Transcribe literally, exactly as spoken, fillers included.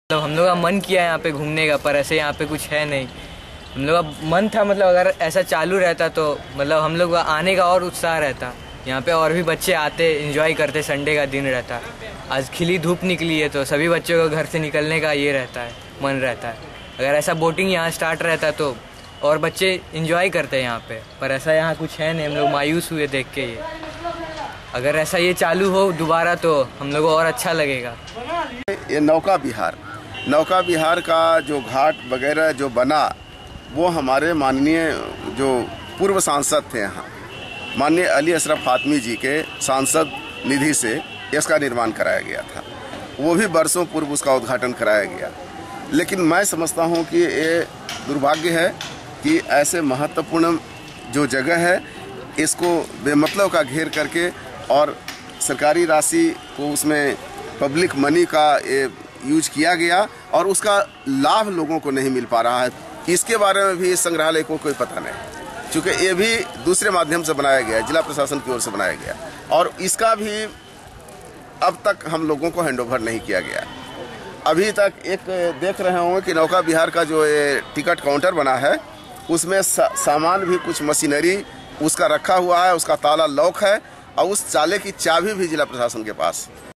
मतलब हम लोग का मन किया यहाँ पे घूमने का, पर ऐसे यहाँ पे कुछ है नहीं। हम लोग का मन था, मतलब अगर ऐसा चालू रहता तो मतलब हम लोग का आने का और उत्साह रहता। यहाँ पे और भी बच्चे आते, एंजॉय करते, संडे का दिन रहता। आज खिली धूप निकली है तो सभी बच्चों को घर से निकलने का ये रहता है, मन रहता है। अगर ऐसा बोटिंग यहाँ स्टार्ट रहता तो और बच्चे एंजॉय करते यहाँ पे, पर ऐसा यहाँ कुछ है नहीं। हम लोग मायूस हुए देख के ये। अगर ऐसा ये चालू हो दोबारा तो हम लोग को और अच्छा लगेगा। ये नौका विहार नौका विहार का जो घाट वगैरह जो बना, वो हमारे माननीय जो पूर्व सांसद थे यहाँ, माननीय अली अशरफ फातमी जी के सांसद निधि से इसका निर्माण कराया गया था। वो भी बरसों पूर्व उसका उद्घाटन कराया गया। लेकिन मैं समझता हूँ कि ये दुर्भाग्य है कि ऐसे महत्वपूर्ण जो जगह है, इसको बेमतलब का घेर करके और सरकारी राशि को उसमें पब्लिक मनी का ये यूज किया गया और उसका लाभ लोगों को नहीं मिल पा रहा है। इसके बारे में भी इस संग्रहालय को कोई पता नहीं, क्योंकि ये भी दूसरे माध्यम से बनाया गया, जिला प्रशासन की ओर से बनाया गया और इसका भी अब तक हम लोगों को हैंडओवर नहीं किया गया। अभी तक एक देख रहे होंगे कि नौका विहार का जो ये टिकट काउंटर बना है, उसमें सा, सामान भी कुछ मशीनरी उसका रखा हुआ है, उसका ताला लॉक है और उस ताले की चाबी भी जिला प्रशासन के पास।